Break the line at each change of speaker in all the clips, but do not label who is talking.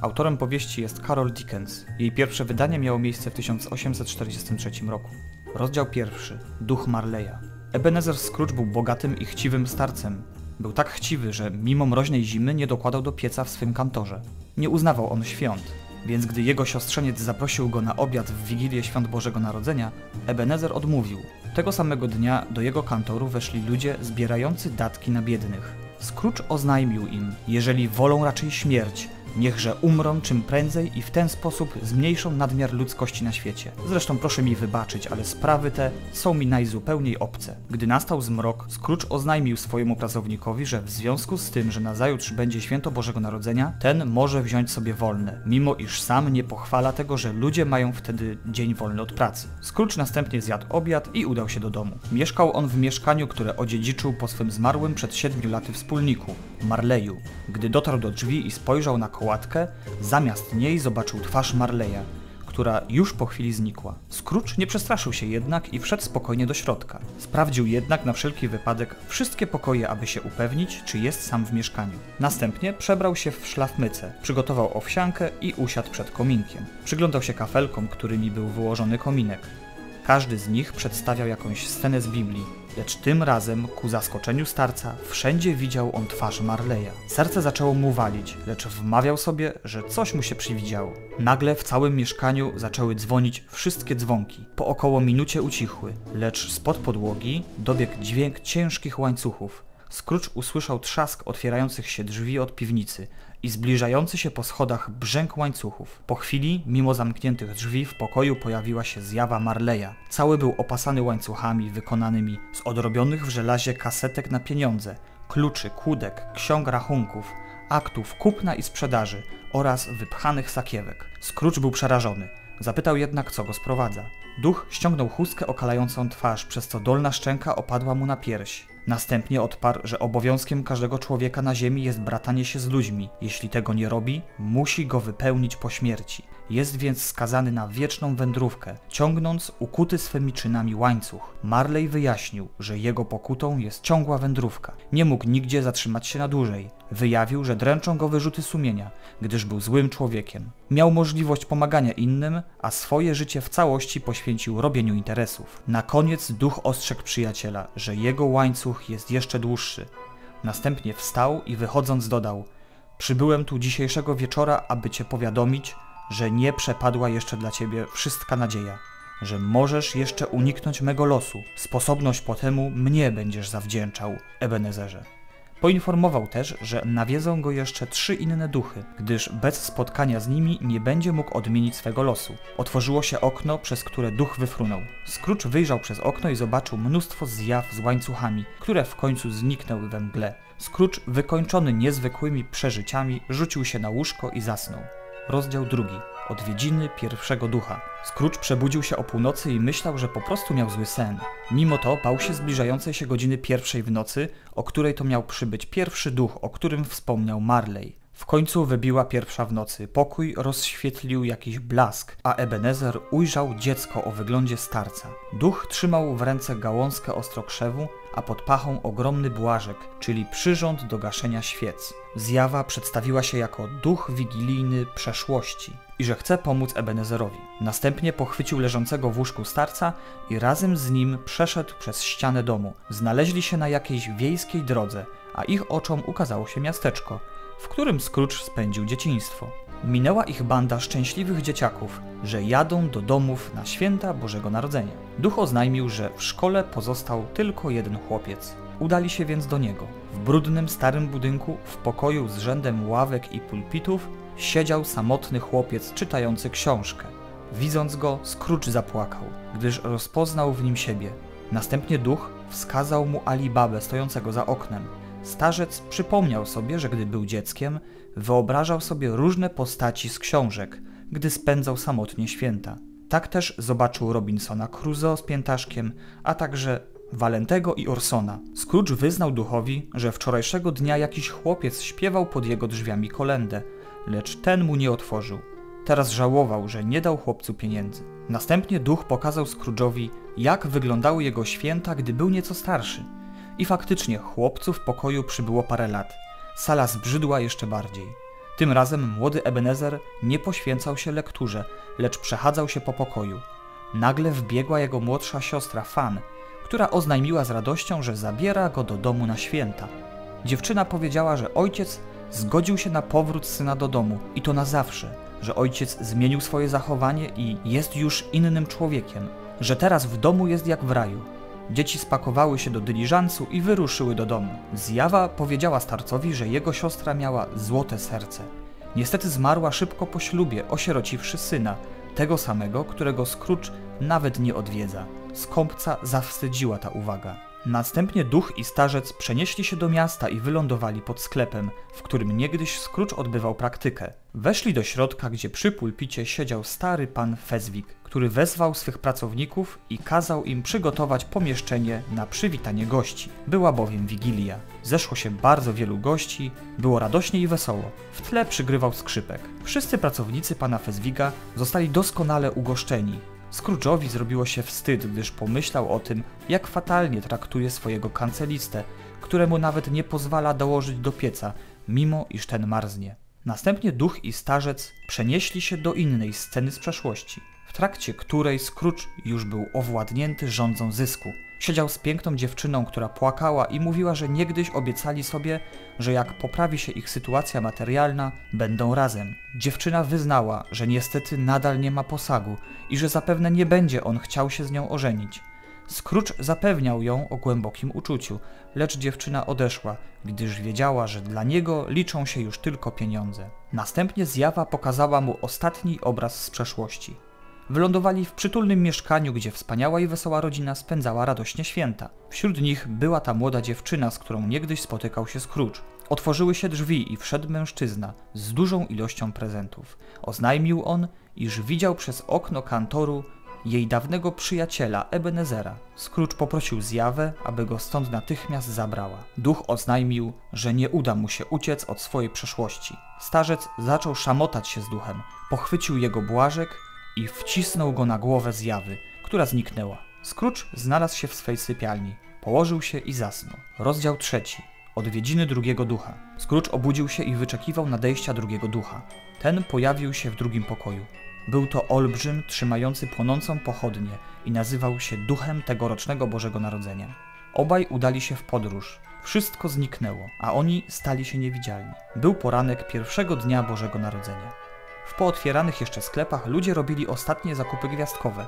Autorem powieści jest Carol Dickens. Jej pierwsze wydanie miało miejsce w 1843 roku. Rozdział pierwszy. Duch Marleya. Ebenezer Scrooge był bogatym i chciwym starcem. Był tak chciwy, że mimo mroźnej zimy nie dokładał do pieca w swym kantorze. Nie uznawał on świąt, więc gdy jego siostrzeniec zaprosił go na obiad w Wigilię Świąt Bożego Narodzenia, Ebenezer odmówił. Tego samego dnia do jego kantoru weszli ludzie zbierający datki na biednych. Scrooge oznajmił im, jeżeli wolą raczej śmierć, niechże umrą czym prędzej i w ten sposób zmniejszą nadmiar ludzkości na świecie. Zresztą proszę mi wybaczyć, ale sprawy te są mi najzupełniej obce. Gdy nastał zmrok, Scrooge oznajmił swojemu pracownikowi, że w związku z tym, że nazajutrz będzie święto Bożego Narodzenia, ten może wziąć sobie wolne, mimo iż sam nie pochwala tego, że ludzie mają wtedy dzień wolny od pracy. Scrooge następnie zjadł obiad i udał się do domu. Mieszkał on w mieszkaniu, które odziedziczył po swym zmarłym przed 7 laty wspólniku, Marleyu. Gdy dotarł do drzwi i spojrzał na kołatkę, zamiast niej zobaczył twarz Marleya, która już po chwili znikła. Scrooge nie przestraszył się jednak i wszedł spokojnie do środka. Sprawdził jednak na wszelki wypadek wszystkie pokoje, aby się upewnić, czy jest sam w mieszkaniu. Następnie przebrał się w szlafmycę, przygotował owsiankę i usiadł przed kominkiem. Przyglądał się kafelkom, którymi był wyłożony kominek. Każdy z nich przedstawiał jakąś scenę z Biblii, lecz tym razem, ku zaskoczeniu starca, wszędzie widział on twarz Marleya. Serce zaczęło mu walić, lecz wmawiał sobie, że coś mu się przywidziało. Nagle w całym mieszkaniu zaczęły dzwonić wszystkie dzwonki. Po około minucie ucichły, lecz spod podłogi dobiegł dźwięk ciężkich łańcuchów. Scrooge usłyszał trzask otwierających się drzwi od piwnicy i zbliżający się po schodach brzęk łańcuchów. Po chwili, mimo zamkniętych drzwi, w pokoju pojawiła się zjawa Marleya. Cały był opasany łańcuchami wykonanymi z odrobionych w żelazie kasetek na pieniądze, kluczy, kłódek, ksiąg rachunków, aktów kupna i sprzedaży oraz wypchanych sakiewek. Scrooge był przerażony. Zapytał jednak, co go sprowadza. Duch ściągnął chustkę okalającą twarz, przez co dolna szczęka opadła mu na pierś. Następnie odparł, że obowiązkiem każdego człowieka na ziemi jest bratanie się z ludźmi. Jeśli tego nie robi, musi go wypełnić po śmierci. Jest więc skazany na wieczną wędrówkę, ciągnąc ukuty swymi czynami łańcuch. Marley wyjaśnił, że jego pokutą jest ciągła wędrówka. Nie mógł nigdzie zatrzymać się na dłużej. Wyjawił, że dręczą go wyrzuty sumienia, gdyż był złym człowiekiem. Miał możliwość pomagania innym, a swoje życie w całości poświęcił robieniu interesów. Na koniec duch ostrzegł przyjaciela, że jego łańcuch jest jeszcze dłuższy. Następnie wstał i wychodząc dodał: przybyłem tu dzisiejszego wieczora, aby cię powiadomić, że nie przepadła jeszcze dla ciebie wszystka nadzieja, że możesz jeszcze uniknąć mego losu. Sposobność po temu mnie będziesz zawdzięczał, Ebenezerze. Poinformował też, że nawiedzą go jeszcze 3 inne duchy, gdyż bez spotkania z nimi nie będzie mógł odmienić swego losu. Otworzyło się okno, przez które duch wyfrunął. Scrooge wyjrzał przez okno i zobaczył mnóstwo zjaw z łańcuchami, które w końcu zniknęły we mgle. Scrooge, wykończony niezwykłymi przeżyciami, rzucił się na łóżko i zasnął. Rozdział 2. Odwiedziny pierwszego ducha. Scrooge przebudził się o północy i myślał, że po prostu miał zły sen. Mimo to bał się zbliżającej się godziny 1 w nocy, o której to miał przybyć pierwszy duch, o którym wspomniał Marley. W końcu wybiła 1 w nocy, pokój rozświetlił jakiś blask, a Ebenezer ujrzał dziecko o wyglądzie starca. Duch trzymał w ręce gałązkę ostrokrzewu, a pod pachą ogromny błażek, czyli przyrząd do gaszenia świec. Zjawa przedstawiła się jako duch wigilijny przeszłości i że chce pomóc Ebenezerowi. Następnie pochwycił leżącego w łóżku starca i razem z nim przeszedł przez ścianę domu. Znaleźli się na jakiejś wiejskiej drodze, a ich oczom ukazało się miasteczko, w którym Scrooge spędził dzieciństwo. Minęła ich banda szczęśliwych dzieciaków, że jadą do domów na święta Bożego Narodzenia. Duch oznajmił, że w szkole pozostał tylko jeden chłopiec. Udali się więc do niego. W brudnym, starym budynku, w pokoju z rzędem ławek i pulpitów, siedział samotny chłopiec czytający książkę. Widząc go, Scrooge zapłakał, gdyż rozpoznał w nim siebie. Następnie duch wskazał mu Ali Babę stojącego za oknem. Starzec przypomniał sobie, że gdy był dzieckiem, wyobrażał sobie różne postaci z książek, gdy spędzał samotnie święta. Tak też zobaczył Robinsona Crusoe z piętaszkiem, a także Walentego i Orsona. Scrooge wyznał duchowi, że wczorajszego dnia jakiś chłopiec śpiewał pod jego drzwiami kolędę, lecz ten mu nie otworzył. Teraz żałował, że nie dał chłopcu pieniędzy. Następnie duch pokazał Scrooge'owi, jak wyglądały jego święta, gdy był nieco starszy. I faktycznie chłopcu w pokoju przybyło parę lat. Sala zbrzydła jeszcze bardziej. Tym razem młody Ebenezer nie poświęcał się lekturze, lecz przechadzał się po pokoju. Nagle wbiegła jego młodsza siostra Fan, która oznajmiła z radością, że zabiera go do domu na święta. Dziewczyna powiedziała, że ojciec zgodził się na powrót syna do domu i to na zawsze, że ojciec zmienił swoje zachowanie i jest już innym człowiekiem, że teraz w domu jest jak w raju. Dzieci spakowały się do dyliżansu i wyruszyły do domu. Zjawa powiedziała starcowi, że jego siostra miała złote serce. Niestety zmarła szybko po ślubie, osierociwszy syna, tego samego, którego Scrooge nawet nie odwiedza. Skąpca zawstydziła ta uwaga. Następnie duch i starzec przenieśli się do miasta i wylądowali pod sklepem, w którym niegdyś Scrooge odbywał praktykę. Weszli do środka, gdzie przy pulpicie siedział stary pan Fezwick, który wezwał swych pracowników i kazał im przygotować pomieszczenie na przywitanie gości. Była bowiem Wigilia. Zeszło się bardzo wielu gości, było radośnie i wesoło. W tle przygrywał skrzypek. Wszyscy pracownicy pana Fezwicka zostali doskonale ugoszczeni. Scrooge'owi zrobiło się wstyd, gdyż pomyślał o tym, jak fatalnie traktuje swojego kancelistę, któremu nawet nie pozwala dołożyć do pieca, mimo iż ten marznie. Następnie duch i starzec przenieśli się do innej sceny z przeszłości, w trakcie której Scrooge już był owładnięty żądzą zysku. Siedział z piękną dziewczyną, która płakała i mówiła, że niegdyś obiecali sobie, że jak poprawi się ich sytuacja materialna, będą razem. Dziewczyna wyznała, że niestety nadal nie ma posagu i że zapewne nie będzie on chciał się z nią ożenić. Scrooge zapewniał ją o głębokim uczuciu, lecz dziewczyna odeszła, gdyż wiedziała, że dla niego liczą się już tylko pieniądze. Następnie zjawa pokazała mu ostatni obraz z przeszłości. Wylądowali w przytulnym mieszkaniu, gdzie wspaniała i wesoła rodzina spędzała radośnie święta. Wśród nich była ta młoda dziewczyna, z którą niegdyś spotykał się Scrooge. Otworzyły się drzwi i wszedł mężczyzna z dużą ilością prezentów. Oznajmił on, iż widział przez okno kantoru jej dawnego przyjaciela Ebenezera. Scrooge poprosił zjawę, aby go stąd natychmiast zabrała. Duch oznajmił, że nie uda mu się uciec od swojej przeszłości. Starzec zaczął szamotać się z duchem, pochwycił jego błażek i wcisnął go na głowę zjawy, która zniknęła. Scrooge znalazł się w swej sypialni, położył się i zasnął. Rozdział 3. Odwiedziny drugiego ducha. Scrooge obudził się i wyczekiwał nadejścia drugiego ducha. Ten pojawił się w drugim pokoju. Był to olbrzym trzymający płonącą pochodnię i nazywał się duchem tegorocznego Bożego Narodzenia. Obaj udali się w podróż. Wszystko zniknęło, a oni stali się niewidzialni. Był poranek pierwszego dnia Bożego Narodzenia. W pootwieranych jeszcze sklepach ludzie robili ostatnie zakupy gwiazdkowe.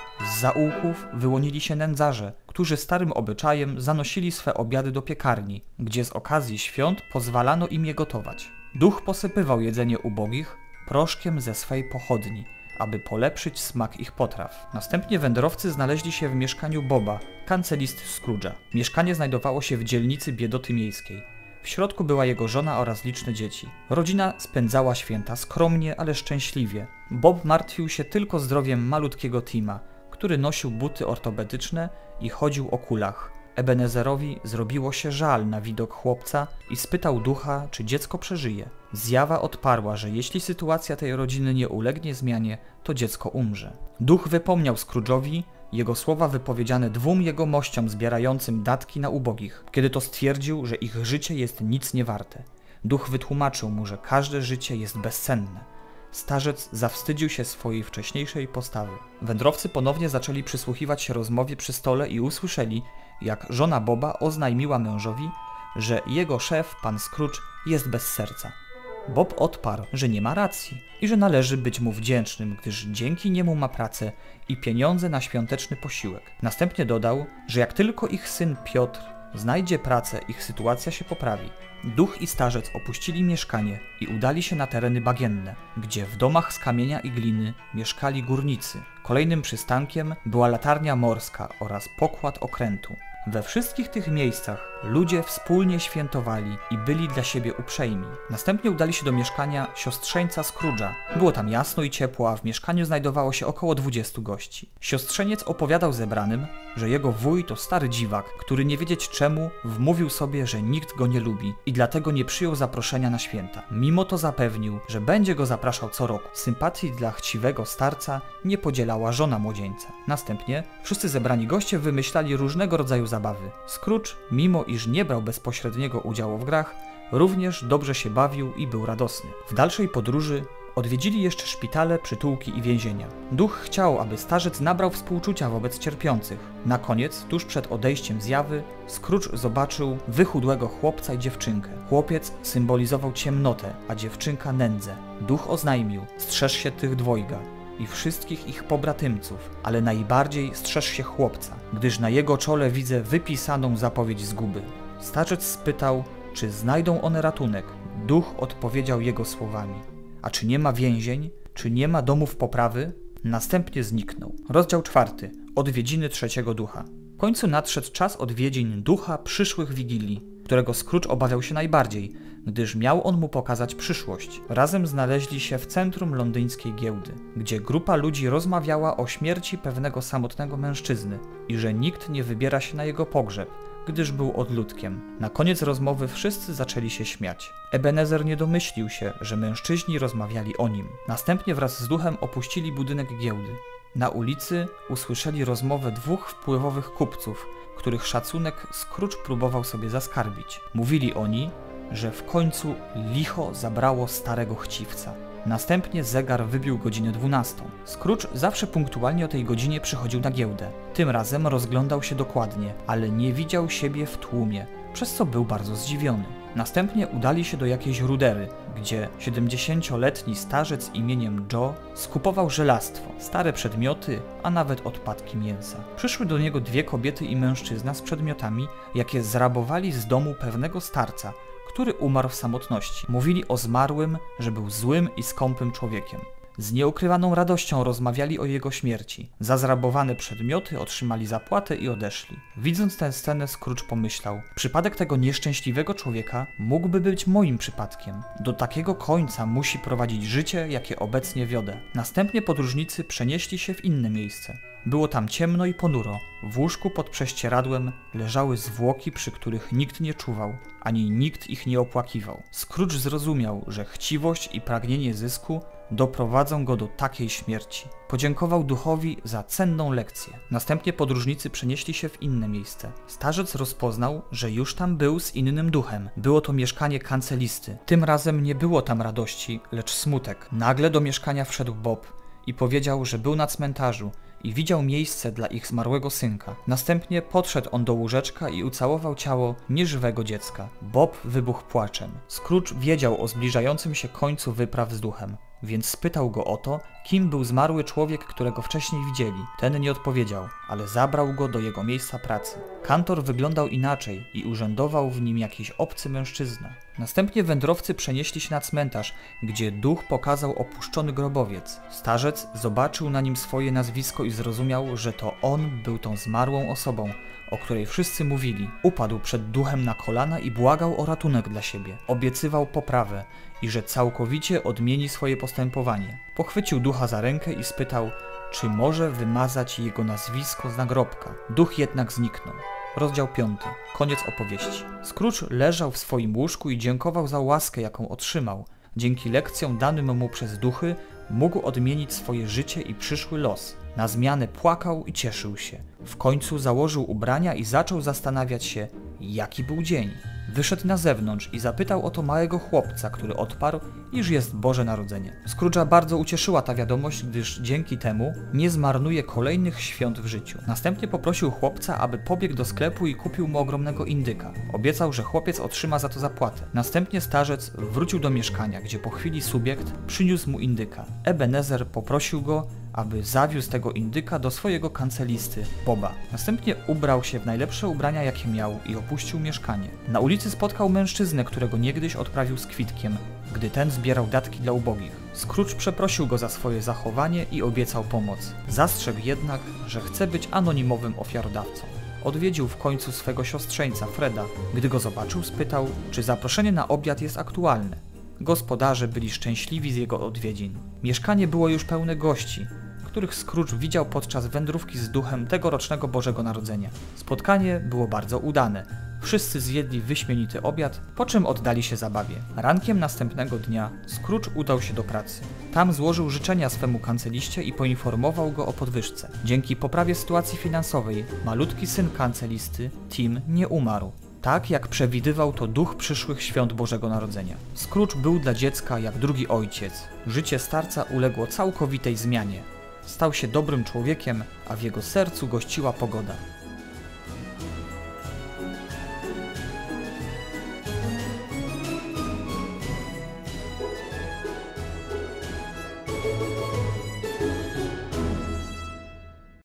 Z zaułków wyłonili się nędzarze, którzy starym obyczajem zanosili swe obiady do piekarni, gdzie z okazji świąt pozwalano im je gotować. Duch posypywał jedzenie ubogich proszkiem ze swej pochodni, aby polepszyć smak ich potraw. Następnie wędrowcy znaleźli się w mieszkaniu Boba, kancelisty Scrooge'a. Mieszkanie znajdowało się w dzielnicy biedoty miejskiej. W środku była jego żona oraz liczne dzieci. Rodzina spędzała święta skromnie, ale szczęśliwie. Bob martwił się tylko zdrowiem malutkiego Tima, który nosił buty ortopedyczne i chodził o kulach. Ebenezerowi zrobiło się żal na widok chłopca i spytał ducha, czy dziecko przeżyje. Zjawa odparła, że jeśli sytuacja tej rodziny nie ulegnie zmianie, to dziecko umrze. Duch wypomniał Scrooge'owi jego słowa wypowiedziane dwóm jegomościom zbierającym datki na ubogich, kiedy to stwierdził, że ich życie jest nic nie warte. Duch wytłumaczył mu, że każde życie jest bezcenne. Starzec zawstydził się swojej wcześniejszej postawy. Wędrowcy ponownie zaczęli przysłuchiwać się rozmowie przy stole i usłyszeli, jak żona Boba oznajmiła mężowi, że jego szef, pan Scrooge, jest bez serca. Bob odparł, że nie ma racji i że należy być mu wdzięcznym, gdyż dzięki niemu ma pracę i pieniądze na świąteczny posiłek. Następnie dodał, że jak tylko ich syn Piotr znajdzie pracę, ich sytuacja się poprawi. Duch i starzec opuścili mieszkanie i udali się na tereny bagienne, gdzie w domach z kamienia i gliny mieszkali górnicy. Kolejnym przystankiem była latarnia morska oraz pokład okrętu. We wszystkich tych miejscach ludzie wspólnie świętowali i byli dla siebie uprzejmi. Następnie udali się do mieszkania siostrzeńca Scrooge'a. Było tam jasno i ciepło, a w mieszkaniu znajdowało się około 20 gości. Siostrzeniec opowiadał zebranym, że jego wuj to stary dziwak, który nie wiedzieć czemu wmówił sobie, że nikt go nie lubi i dlatego nie przyjął zaproszenia na święta. Mimo to zapewnił, że będzie go zapraszał co roku. Sympatii dla chciwego starca nie podzielała żona młodzieńca. Następnie wszyscy zebrani goście wymyślali różnego rodzaju zabawy. Scrooge, mimo iż nie brał bezpośredniego udziału w grach, również dobrze się bawił i był radosny. W dalszej podróży odwiedzili jeszcze szpitale, przytułki i więzienia. Duch chciał, aby starzec nabrał współczucia wobec cierpiących. Na koniec, tuż przed odejściem z jawy, Scrooge zobaczył wychudłego chłopca i dziewczynkę. Chłopiec symbolizował ciemnotę, a dziewczynka nędzę. Duch oznajmił: strzeż się tych dwojga i wszystkich ich pobratymców, ale najbardziej strzeż się chłopca, gdyż na jego czole widzę wypisaną zapowiedź zguby. Starzec spytał, czy znajdą one ratunek. Duch odpowiedział jego słowami: a czy nie ma więzień? Czy nie ma domów poprawy? Następnie zniknął. Rozdział 4. Odwiedziny trzeciego ducha. W końcu nadszedł czas odwiedzin ducha przyszłych wigilii, którego Scrooge obawiał się najbardziej, gdyż miał on mu pokazać przyszłość. Razem znaleźli się w centrum londyńskiej giełdy, gdzie grupa ludzi rozmawiała o śmierci pewnego samotnego mężczyzny i że nikt nie wybiera się na jego pogrzeb, gdyż był odludkiem. Na koniec rozmowy wszyscy zaczęli się śmiać. Ebenezer nie domyślił się, że mężczyźni rozmawiali o nim. Następnie wraz z duchem opuścili budynek giełdy. Na ulicy usłyszeli rozmowę dwóch wpływowych kupców, których szacunek Scrooge próbował sobie zaskarbić. Mówili oni, że w końcu licho zabrało starego chciwca. Następnie zegar wybił godzinę 12. Scrooge zawsze punktualnie o tej godzinie przychodził na giełdę. Tym razem rozglądał się dokładnie, ale nie widział siebie w tłumie, przez co był bardzo zdziwiony. Następnie udali się do jakiejś rudery, gdzie 70-letni starzec imieniem Joe skupował żelastwo, stare przedmioty, a nawet odpadki mięsa. Przyszły do niego dwie kobiety i mężczyzna z przedmiotami, jakie zrabowali z domu pewnego starca, który umarł w samotności. Mówili o zmarłym, że był złym i skąpym człowiekiem. Z nieukrywaną radością rozmawiali o jego śmierci. Za zrabowane przedmioty otrzymali zapłatę i odeszli. Widząc tę scenę, Scrooge pomyślał: przypadek tego nieszczęśliwego człowieka mógłby być moim przypadkiem. Do takiego końca musi prowadzić życie, jakie obecnie wiodę. Następnie podróżnicy przenieśli się w inne miejsce. Było tam ciemno i ponuro. W łóżku pod prześcieradłem leżały zwłoki, przy których nikt nie czuwał, ani nikt ich nie opłakiwał. Scrooge zrozumiał, że chciwość i pragnienie zysku doprowadzą go do takiej śmierci. Podziękował duchowi za cenną lekcję. Następnie podróżnicy przenieśli się w inne miejsce. Starzec rozpoznał, że już tam był z innym duchem. Było to mieszkanie kancelisty. Tym razem nie było tam radości, lecz smutek. Nagle do mieszkania wszedł Bob i powiedział, że był na cmentarzu i widział miejsce dla ich zmarłego synka. Następnie podszedł on do łóżeczka i ucałował ciało nieżywego dziecka. Bob wybuchł płaczem. Scrooge wiedział o zbliżającym się końcu wypraw z duchem, więc spytał go o to, kim był zmarły człowiek, którego wcześniej widzieli. Ten nie odpowiedział, ale zabrał go do jego miejsca pracy. Kantor wyglądał inaczej i urzędował w nim jakiś obcy mężczyzna. Następnie wędrowcy przenieśli się na cmentarz, gdzie duch pokazał opuszczony grobowiec. Starzec zobaczył na nim swoje nazwisko i zrozumiał, że to on był tą zmarłą osobą, o której wszyscy mówili. Upadł przed duchem na kolana i błagał o ratunek dla siebie. Obiecywał poprawę i że całkowicie odmieni swoje postępowanie. Pochwycił ducha za rękę i spytał, czy może wymazać jego nazwisko z nagrobka. Duch jednak zniknął. Rozdział 5. Koniec opowieści. Scrooge leżał w swoim łóżku i dziękował za łaskę, jaką otrzymał. Dzięki lekcjom danym mu przez duchy mógł odmienić swoje życie i przyszły los. Na zmianę płakał i cieszył się. W końcu założył ubrania i zaczął zastanawiać się, jaki był dzień. Wyszedł na zewnątrz i zapytał o to małego chłopca, który odparł, iż jest Boże Narodzenie. Scrooge'a bardzo ucieszyła ta wiadomość, gdyż dzięki temu nie zmarnuje kolejnych świąt w życiu. Następnie poprosił chłopca, aby pobiegł do sklepu i kupił mu ogromnego indyka. Obiecał, że chłopiec otrzyma za to zapłatę. Następnie starzec wrócił do mieszkania, gdzie po chwili subiekt przyniósł mu indyka. Ebenezer poprosił go, aby zawiózł tego indyka do swojego kancelisty, Boba. Następnie ubrał się w najlepsze ubrania, jakie miał i opuścił mieszkanie. Na ulicy spotkał mężczyznę, którego niegdyś odprawił z kwitkiem, gdy ten zbierał datki dla ubogich. Scrooge przeprosił go za swoje zachowanie i obiecał pomoc. Zastrzegł jednak, że chce być anonimowym ofiarodawcą. Odwiedził w końcu swego siostrzeńca Freda. Gdy go zobaczył, spytał, czy zaproszenie na obiad jest aktualne. Gospodarze byli szczęśliwi z jego odwiedzin. Mieszkanie było już pełne gości, których Scrooge widział podczas wędrówki z duchem tegorocznego Bożego Narodzenia. Spotkanie było bardzo udane. Wszyscy zjedli wyśmienity obiad, po czym oddali się zabawie. Rankiem następnego dnia Scrooge udał się do pracy. Tam złożył życzenia swemu kanceliście i poinformował go o podwyżce. Dzięki poprawie sytuacji finansowej malutki syn kancelisty, Tim, nie umarł. Tak jak przewidywał to duch przyszłych świąt Bożego Narodzenia. Scrooge był dla dziecka jak drugi ojciec. Życie starca uległo całkowitej zmianie. Stał się dobrym człowiekiem, a w jego sercu gościła pogoda.